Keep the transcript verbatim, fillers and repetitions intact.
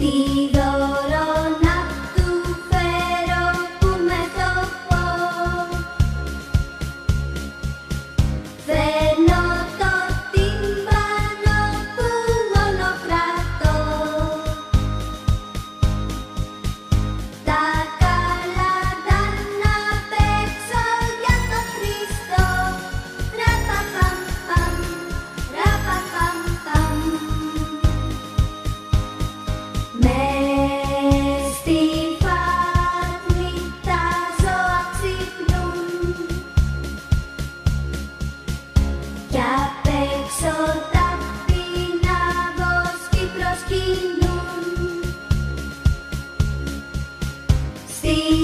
Ti δώρο να του φέρω που με το πω. Φέρνω το τύμπανο που μόνο κρατώ. Τα καλάτα να παίξω για το Χριστό. Ραπαπαμπαμ, ραπαπαμπαμ. Μες στη φάτνη τα ζώα ξυπνούν κι απ' έξω τα πιναγώσκοι προσκυνούν. Στη